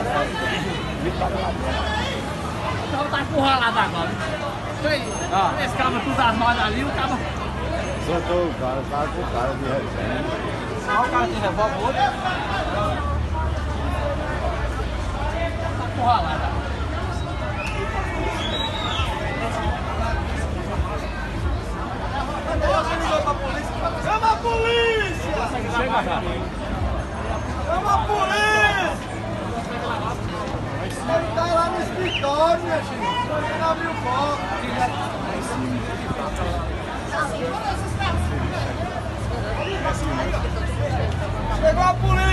Então tá encurralado agora. Esse cabra tudo armado ali, o cabra. Soltou o cara com o cara de refém. Só o cara de revólver, outro. Tá encurralado agora. Chama a polícia! Chega já. Chama a polícia! Ele tá lá no escritório, minha gente. Ele não abriu porta. Chegou a polícia!